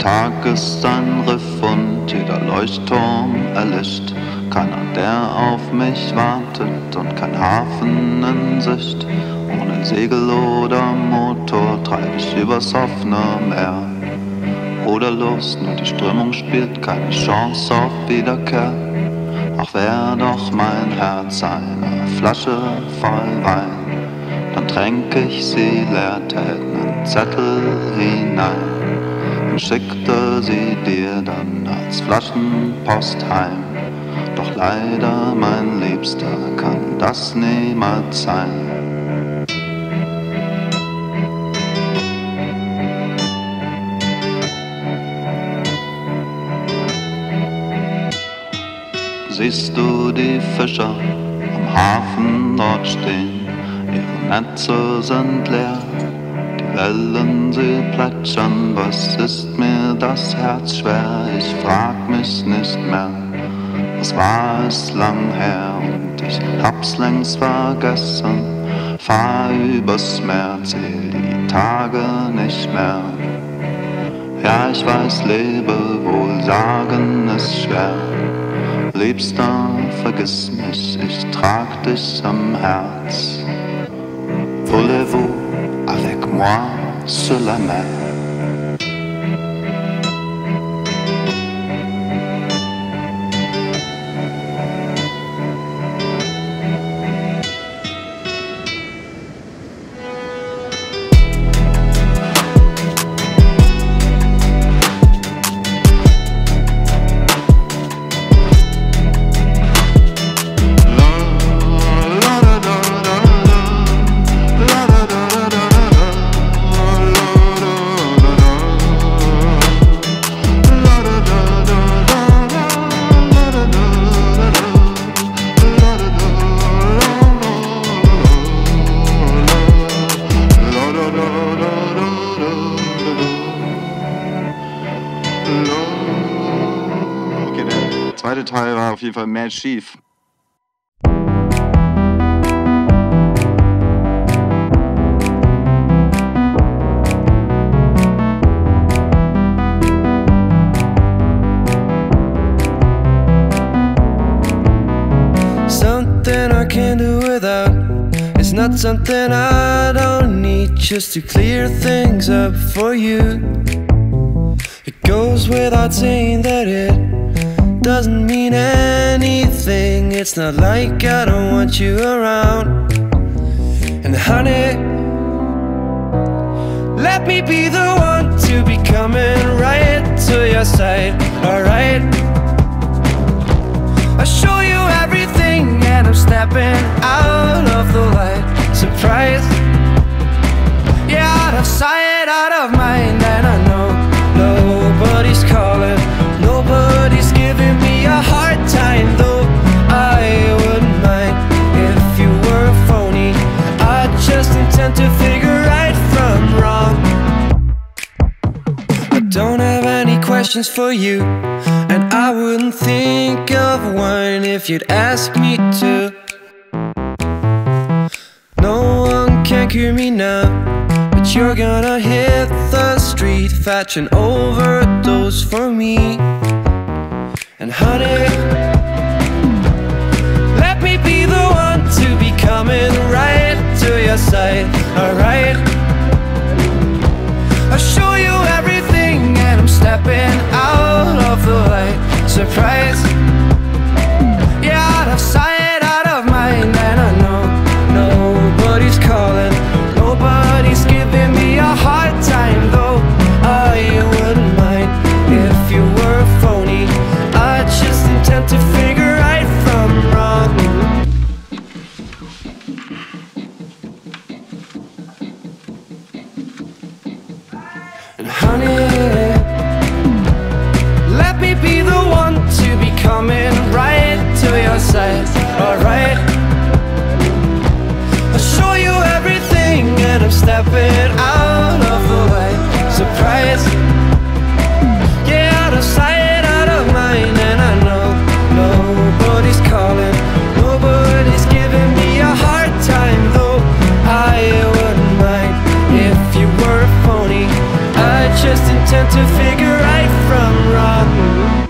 Tag ist ein Riff und jeder Leuchtturm erlischt. Keiner, der auf mich wartet und kein Hafen in Sicht. Ohne Segel oder Motor treib ich übers offene Meer. Ruderlos, nur die Strömung spielt keine Chance auf Wiederkehr. Ach, wär doch mein Herz eine Flasche voll Wein, dann tränk ich sie leer, tät nen Zettel hinein und schickte sie dir dann als Flaschenpost heim. Doch leider, mein Liebster, kann das niemals sein. Siehst du die Fischer am Hafen dort stehen? Ihre Netze sind leer, die Wellen, sie plätschern. Was ist mir das Herz schwer? Ich frag mich nicht mehr. Was war es lang her und ich hab's längst vergessen. Fahr übers Meer, zähl die Tage nicht mehr. Ja, ich weiß, Lebewohl sagen ist schwer. Liebster, vergiss mich, ich trag dich am Herz. Voulez-vous avec moi sur la mer? Der zweite Teil war auf jeden Fall mad schief. Something I can do without. It's not something I don't need, just to clear things up for you. It goes without saying that it doesn't mean anything. It's not like I don't want you around. And honey, let me be the one to be coming right to your side, alright? I'll show you everything and I'm stepping out of the light. Surprise, yeah, out of sight, out of mind. And I know nobody's calling, nobody's giving me a hard time, though I wouldn't mind if you were a phony. I just intend to figure right from wrong. I don't have any questions for you, and I wouldn't think of one if you'd ask me to. No one can cure me now, but you're gonna hit the street fetching overdose for me. And honey, let me be the one to be coming right to your side, alright? I'll show you everything and I'm stepping out of the light. Surprise, yeah, out of sight, out of mind. And I know nobody's calling, nobody's giving me a hard time, though I wouldn't mind if you were a phony. I just intend to figure right from wrong. And just intent to figure right from wrong.